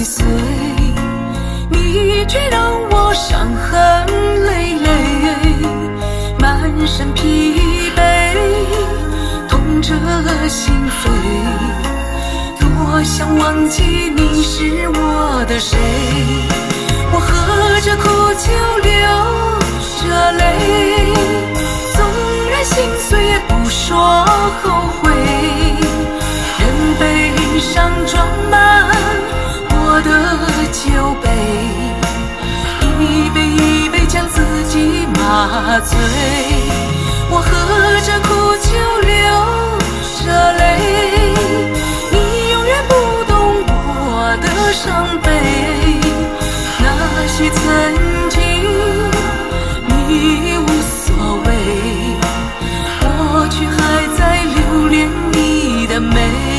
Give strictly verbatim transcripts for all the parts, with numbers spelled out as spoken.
随，你却让我伤痕累累，满身疲惫，痛彻心扉。多想忘记你是我的谁，我喝着苦酒流着泪，纵然心碎也不说后悔，任悲伤装满我的酒杯，一杯一杯将自己麻醉。我喝着苦酒流着泪，你永远不懂我的伤悲，那些曾经你无所谓，我却还在留恋你的美。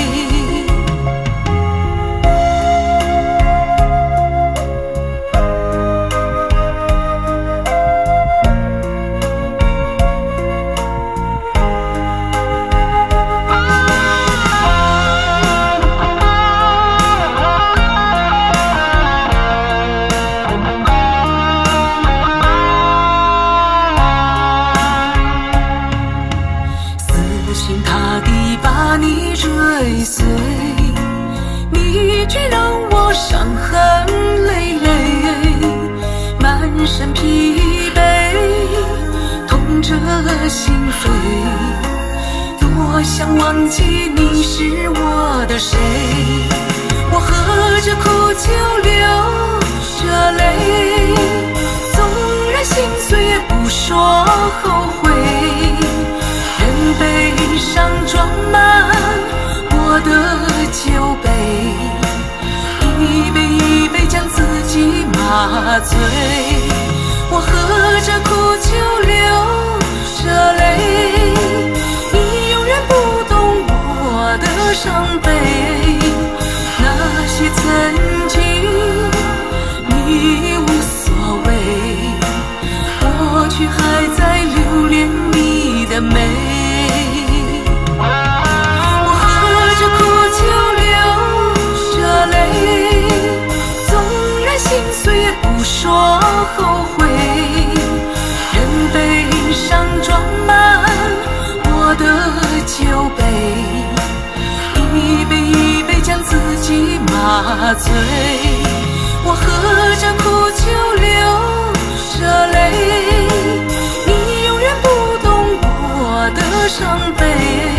追随，你却让我伤痕累累，满身疲惫，痛彻心扉。多想忘记你是我的谁，我喝着苦酒流着泪，纵然心碎也不说后悔，任悲伤装满我的酒杯，一杯一杯将自己麻醉。我喝着苦酒流着泪，你永远不懂我的伤悲，那些曾经你无所谓，我却还在留恋你的美。心碎也不说后悔，任悲伤装满我的酒杯，一杯一杯将自己麻醉。我喝着苦酒流着泪，你永远不懂我的伤悲，